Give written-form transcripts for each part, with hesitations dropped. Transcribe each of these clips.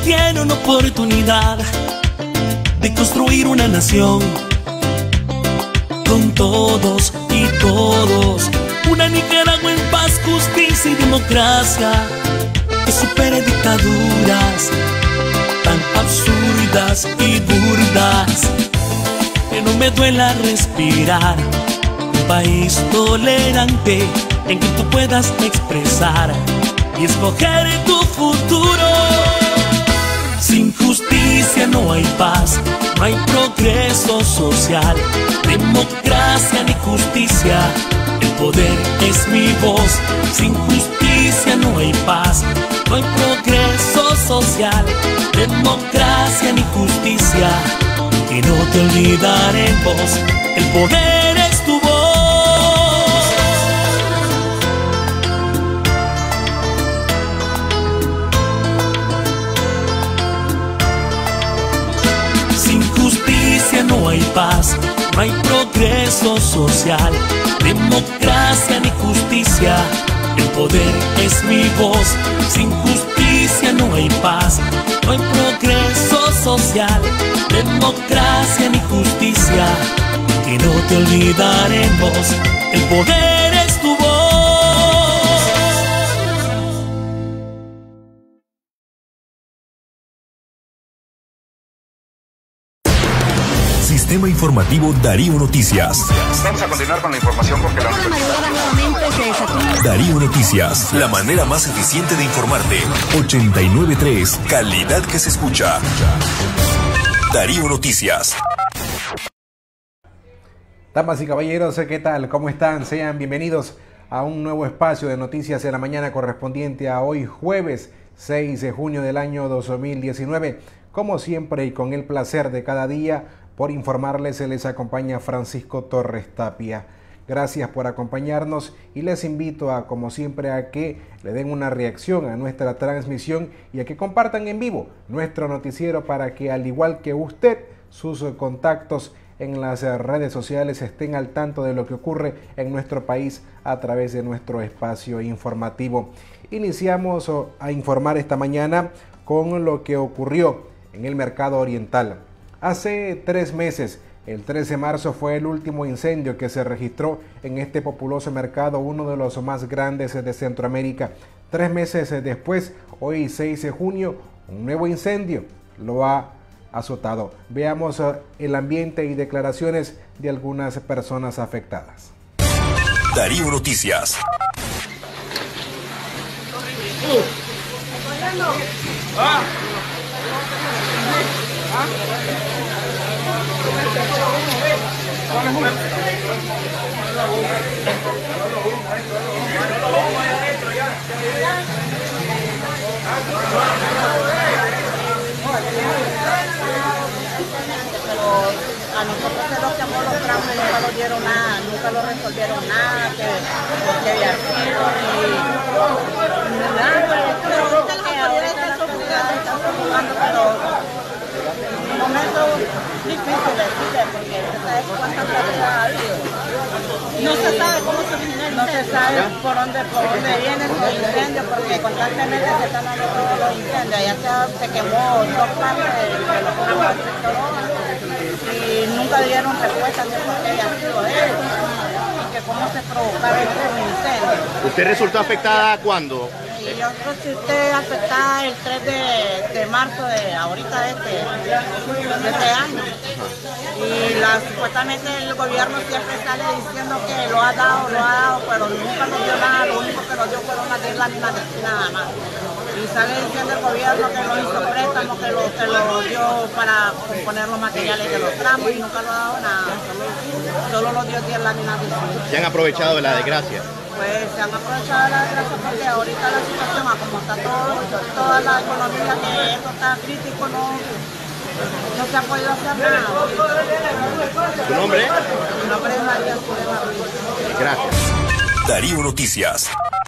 tiene una oportunidad de construir una nación con todos y todos. Una Nicaragua en paz, justicia y democracia, que supere dictaduras tan absurdas y burdas. Que no me duela respirar. Un país tolerante en que tú puedas expresar y escoger tu futuro. Sin justicia no hay paz, no hay progreso social, democracia ni justicia. El poder es mi voz. Sin justicia no hay paz, no hay progreso social, democracia ni justicia. Y no te olvidaremos, el poder es tu voz. Sin justicia no hay paz, no hay progreso social, democracia ni justicia. El poder es mi voz. Sin justicia no hay paz, no hay progreso social, democracia ni justicia. Y no te olvidaremos, el poder es tu voz. Sistema Informativo Darío Noticias. Vamos a continuar con la información porque la Darío Noticias, la manera más eficiente de informarte. 89.3, calidad que se escucha. Darío Noticias. Damas y caballeros, ¿qué tal? ¿Cómo están? Sean bienvenidos a un nuevo espacio de noticias de la mañana correspondiente a hoy jueves 6 de junio del año 2019. Como siempre y con el placer de cada día, por informarles, se les acompaña Francisco Torres Tapia. Gracias por acompañarnos y les invito a, como siempre, a que le den una reacción a nuestra transmisión y a que compartan en vivo nuestro noticiero para que, al igual que usted, sus contactos en las redes sociales estén al tanto de lo que ocurre en nuestro país a través de nuestro espacio informativo. Iniciamos a informar esta mañana con lo que ocurrió en el mercado oriental. Hace 3 meses, el 13 de marzo, fue el último incendio que se registró en este populoso mercado, uno de los más grandes de Centroamérica. 3 meses después, hoy 6 de junio, un nuevo incendio lo ha azotado. Veamos el ambiente y declaraciones de algunas personas afectadas. Darío Noticias. A nosotros se nos llamó los tramos y nunca nos dieron nada, nunca lo resolvieron nada, que había sido ni nada. Pero ahorita las autoridades están jugando, pero en un momento difícil decirle, porque no sabe cuántas pérdidas ha habido. No se sabe cómo se origina el incendio. No se sabe por dónde vienen los incendios, porque constantemente se están dando todos los incendios. Allá se quemó 2 partes de los tramos del sector y nunca dieron respuesta de por qué había sido eso y que cómo se provocaron esos incendios. ¿Usted resultó afectada cuándo? Y yo resulté afectada el 3 de marzo de ahorita de este año. Y supuestamente el gobierno siempre sale diciendo que lo ha dado, pero nunca nos dio nada, lo único que nos dio fueron unas 10 láminas nada más. Y sale diciendo el gobierno que no hizo préstamo, que lo dio para componer los materiales de los tramos y nunca lo ha dado nada. Solo nos dio 10 láminas. ¿Se han aprovechado de la desgracia? Pues se han aprovechado de la desgracia porque ahorita la situación, como está toda la economía, que esto está crítico, no se ha podido hacer nada. ¿Tu nombre? Mi nombre es María Zulema Ruiz. Gracias. Darío Noticias.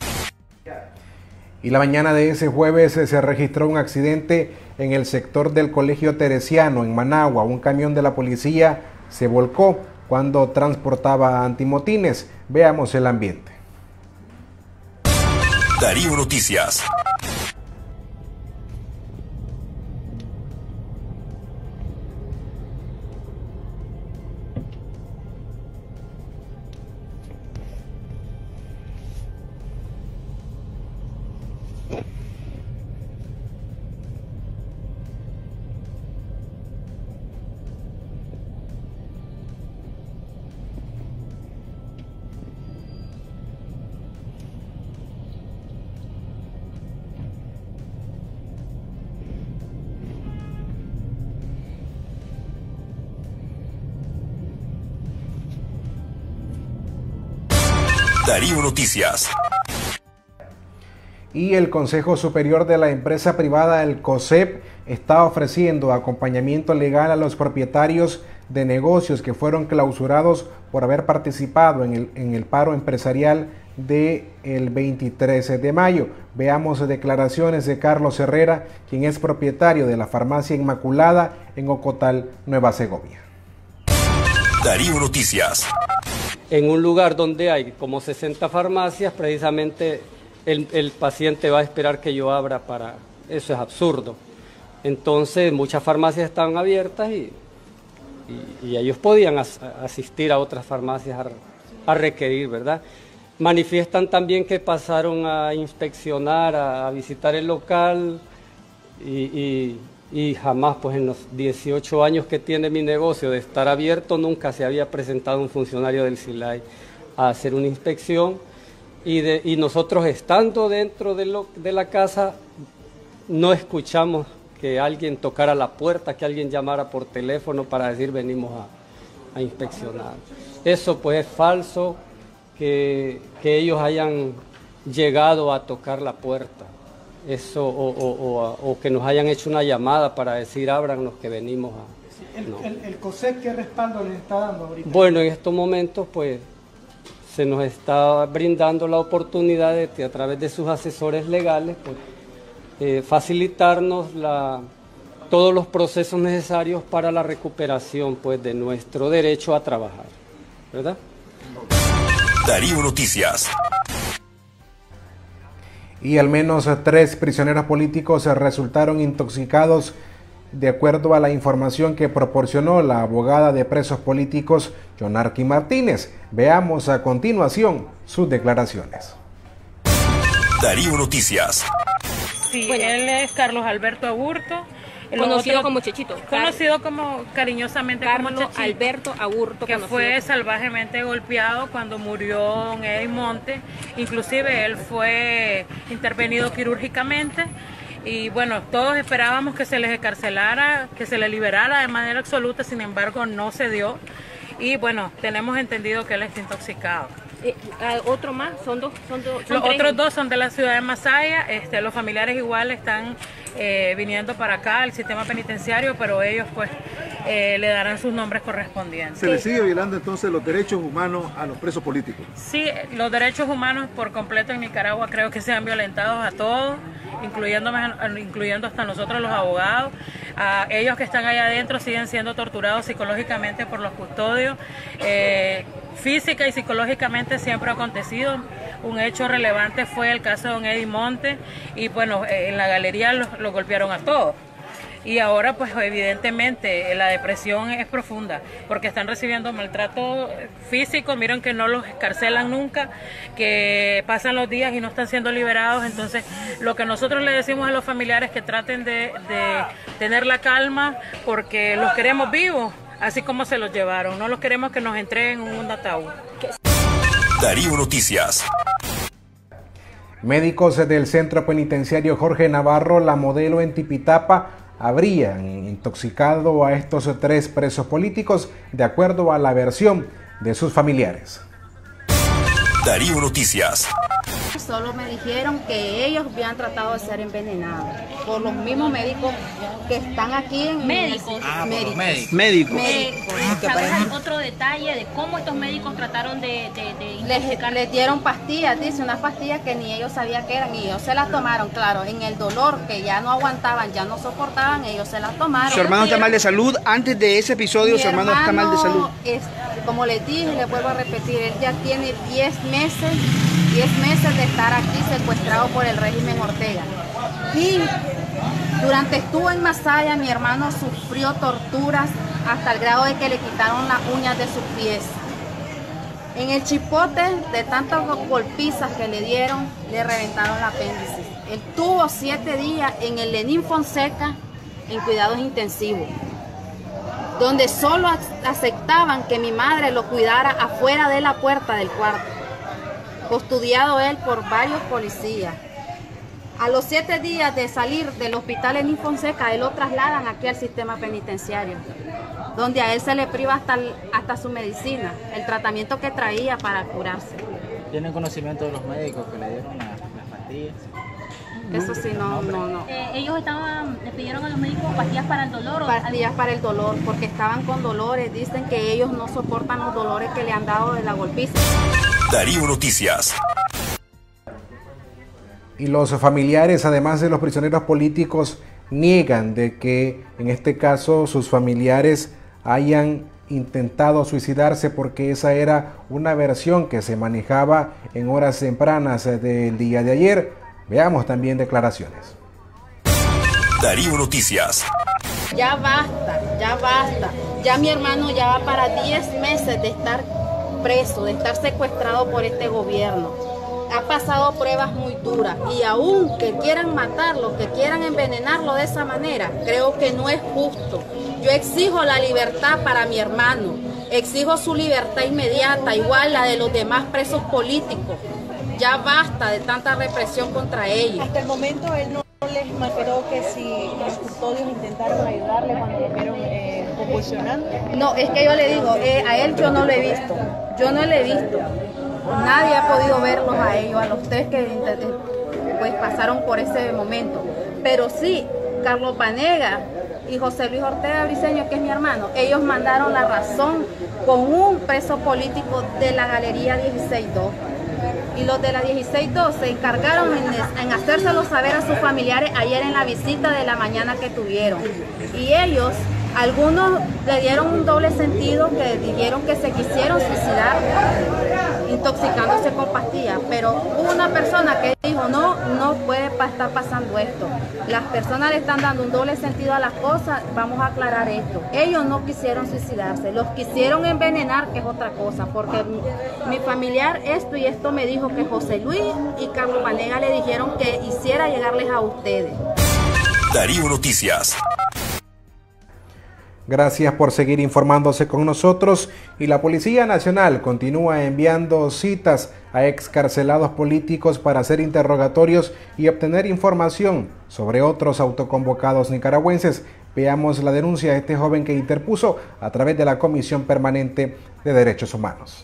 Y la mañana de ese jueves se registró un accidente en el sector del Colegio Teresiano, en Managua. Un camión de la policía se volcó cuando transportaba antimotines. Veamos el ambiente. Darío Noticias. Darío Noticias. Y el Consejo Superior de la empresa privada, el COSEP, está ofreciendo acompañamiento legal a los propietarios de negocios que fueron clausurados por haber participado en el paro empresarial del 23 de mayo. Veamos declaraciones de Carlos Herrera, quien es propietario de la farmacia Inmaculada en Ocotal, Nueva Segovia. Darío Noticias. En un lugar donde hay como 60 farmacias, precisamente el paciente va a esperar que yo abra para... Eso es absurdo. Entonces muchas farmacias estaban abiertas y ellos podían asistir a otras farmacias a requerir, ¿verdad? Manifiestan también que pasaron a inspeccionar, a visitar el local y jamás, pues en los 18 años que tiene mi negocio de estar abierto, nunca se había presentado un funcionario del SILAI a hacer una inspección y nosotros estando dentro de la casa no escuchamos que alguien tocara la puerta, que alguien llamara por teléfono para decir venimos a inspeccionar. Eso pues es falso, que ellos hayan llegado a tocar la puerta, eso o que nos hayan hecho una llamada para decir ábrannos que venimos a... No. ¿El COSEP qué respaldo les está dando ahorita? Bueno, en estos momentos pues se nos está brindando la oportunidad de a través de sus asesores legales pues, facilitarnos todos los procesos necesarios para la recuperación pues, de nuestro derecho a trabajar, ¿verdad? Darío Noticias. Y al menos 3 prisioneros políticos resultaron intoxicados, de acuerdo a la información que proporcionó la abogada de presos políticos, Yonarqui Martínez. Veamos a continuación sus declaraciones. Darío Noticias. Sí, él es Carlos Alberto Aburto. Conocido como Chechito. Conocido como cariñosamente Carlos como Chechito. Alberto Aburto. Que fue salvajemente golpeado cuando murió don Eddie Monte. Inclusive él fue intervenido quirúrgicamente. Y bueno, todos esperábamos que se les excarcelara, que se le liberara de manera absoluta, sin embargo no se dio. Y bueno, tenemos entendido que él está intoxicado. ¿Otro más? ¿Son dos? Los otros 2 son de la ciudad de Masaya. Los familiares igual están viniendo para acá al sistema penitenciario, pero ellos pues le darán sus nombres correspondientes. ¿Se le sigue violando entonces los derechos humanos a los presos políticos? Sí, los derechos humanos por completo en Nicaragua creo que se han violentado a todos, incluyendo hasta nosotros los abogados. Ellos que están allá adentro siguen siendo torturados psicológicamente por los custodios. Física y psicológicamente siempre ha acontecido. Un hecho relevante fue el caso de don Eddie Monte y bueno, en la galería lo golpearon a todos. Y ahora pues evidentemente la depresión es profunda porque están recibiendo maltrato físico, miren que no los excarcelan nunca, que pasan los días y no están siendo liberados. Entonces lo que nosotros le decimos a los familiares es que traten de tener la calma porque los queremos vivos, así como se los llevaron, no los queremos que nos entreguen en un ataúd. Darío Noticias. Médicos del Centro Penitenciario Jorge Navarro, La Modelo en Tipitapa, habrían intoxicado a estos 3 presos políticos, de acuerdo a la versión de sus familiares. Darío Noticias. Solo me dijeron que ellos habían tratado de ser envenenados por los mismos médicos que están aquí en médicos. Médicos. ¿Sabes otro detalle de cómo estos médicos trataron de les dieron pastillas, dice, unas pastillas que ni ellos sabían que eran y ellos se las tomaron, claro, en el dolor que ya no aguantaban, ya no soportaban, ellos se las tomaron. ¿Su hermano está mal de salud? Antes de ese episodio, su hermano está mal de salud. Como les dije, les vuelvo a repetir, él ya tiene 10 meses de estar aquí secuestrado por el régimen Ortega. Y durante estuvo en Masaya, mi hermano sufrió torturas hasta el grado de que le quitaron las uñas de sus pies. En el Chipote, de tantas golpizas que le dieron, le reventaron el apéndice. Él tuvo 7 días en el Lenín Fonseca en cuidados intensivos, donde solo aceptaban que mi madre lo cuidara afuera de la puerta del cuarto, custodiado él por varios policías. A los 7 días de salir del hospital Lenín Fonseca, él lo trasladan aquí al sistema penitenciario, donde a él se le priva hasta su medicina, el tratamiento que traía para curarse. ¿Tienen conocimiento de los médicos que le dieron las pastillas? Eso sí, no. Ellos le pidieron a los médicos pastillas para el dolor. Pastillas para el dolor, porque estaban con dolores. Dicen que ellos no soportan los dolores que le han dado de la golpiza. Darío Noticias. Y los familiares, además de los prisioneros políticos, niegan de que en este caso sus familiares hayan intentado suicidarse, porque esa era una versión que se manejaba en horas tempranas del día de ayer. Veamos también declaraciones. Darío Noticias. Ya basta. Ya mi hermano ya va para 10 meses de estar preso, de estar secuestrado por este gobierno. Ha pasado pruebas muy duras y aún que quieran matarlo, que quieran envenenarlo de esa manera, creo que no es justo. Yo exijo la libertad para mi hermano, exijo su libertad inmediata, igual la de los demás presos políticos. Ya basta de tanta represión contra ellos. Hasta el momento él no les manifestó que si los custodios intentaron ayudarle cuando lo vieron convulsionando. No, es que yo le digo, a él yo no lo he visto, Nadie ha podido verlos a ellos, a los tres que pues pasaron por ese momento. Pero sí, Carlos Vanega y José Luis Ortega Briceño, que es mi hermano, ellos mandaron la razón con un preso político de la Galería 16-2. Y los de la 16-2 se encargaron en hacérselo saber a sus familiares ayer en la visita de la mañana que tuvieron. Y ellos, algunos le dieron un doble sentido, que dijeron que se quisieron suicidar intoxicándose con pastillas, pero hubo una persona que dijo no puede estar pasando esto. Las personas le están dando un doble sentido a las cosas, vamos a aclarar esto. Ellos no quisieron suicidarse, los quisieron envenenar, que es otra cosa, porque mi familiar esto y esto me dijo que José Luis y Carlos Vanega le dijeron que hiciera llegarles a ustedes. Darío Noticias. Gracias por seguir informándose con nosotros. Y la Policía Nacional continúa enviando citas a excarcelados políticos para hacer interrogatorios y obtener información sobre otros autoconvocados nicaragüenses. Veamos la denuncia de este joven que interpuso a través de la Comisión Permanente de Derechos Humanos.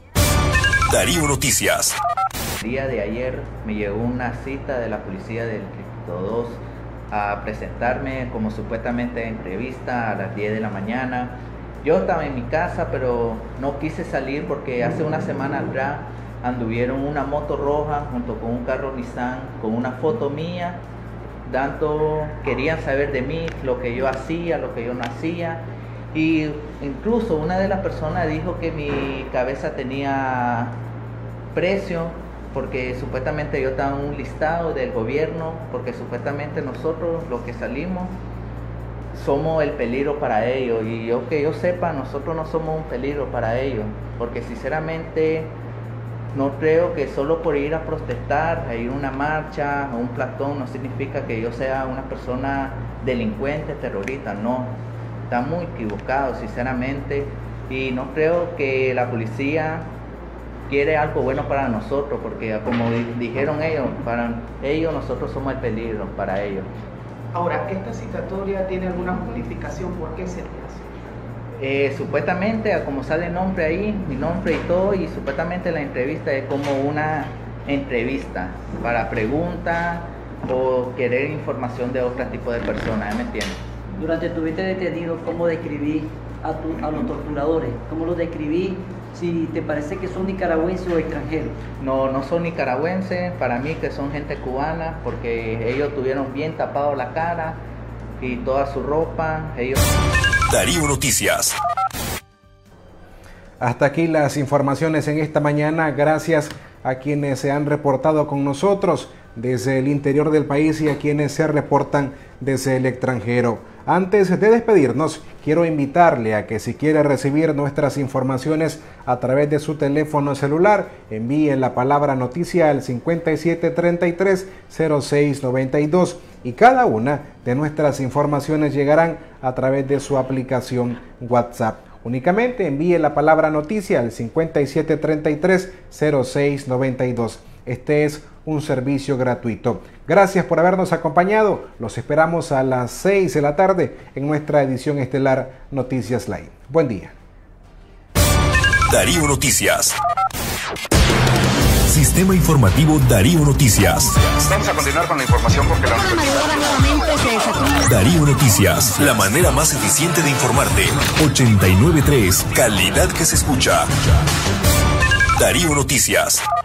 Darío Noticias. El día de ayer me llegó una cita de la policía del Distrito 2 a presentarme como supuestamente entrevista a las 10 de la mañana. Yo estaba en mi casa, pero no quise salir porque hace una semana atrás anduvieron una moto roja junto con un carro Nissan con una foto mía, querían saber de mí, lo que yo hacía, lo que yo no hacía, y incluso una de las personas dijo que mi cabeza tenía precio porque supuestamente yo estaba en un listado del gobierno, porque supuestamente nosotros los que salimos somos el peligro para ellos, y que yo sepa, nosotros no somos un peligro para ellos, porque sinceramente no creo que solo por ir a protestar, a ir a una marcha, a un plantón, no significa que yo sea una persona delincuente, terrorista, no, está muy equivocado sinceramente, y no creo que la policía quiere algo bueno para nosotros, porque como dijeron ellos, para ellos nosotros somos el peligro para ellos. Ahora, ¿esta citatoria tiene alguna justificación? ¿Por qué se te hace? Supuestamente, como sale el nombre ahí, mi nombre y todo, y supuestamente la entrevista es como una entrevista para preguntas o querer información de otro tipo de personas, ¿me entiendes? Durante tu vida detenido, ¿cómo describí a los torturadores? ¿Cómo los describí? Si te parece que son nicaragüenses o extranjeros. No son nicaragüenses, para mí que son gente cubana, porque ellos tuvieron bien tapado la cara y toda su ropa. Darío Noticias. Hasta aquí las informaciones en esta mañana. Gracias a quienes se han reportado con nosotros desde el interior del país y a quienes se reportan desde el extranjero. Antes de despedirnos, quiero invitarle a que si quiere recibir nuestras informaciones a través de su teléfono celular, envíe la palabra noticia al 5733-0692 y cada una de nuestras informaciones llegarán a través de su aplicación WhatsApp. Únicamente envíe la palabra noticia al 5733-0692. Este es un servicio gratuito. Gracias por habernos acompañado. Los esperamos a las 6 de la tarde en nuestra edición estelar Noticias Live. Buen día. Darío Noticias. Sistema Informativo Darío Noticias. Vamos a continuar con la información porque la Darío Noticias, la manera más eficiente de informarte. 89.3, calidad que se escucha. Darío Noticias.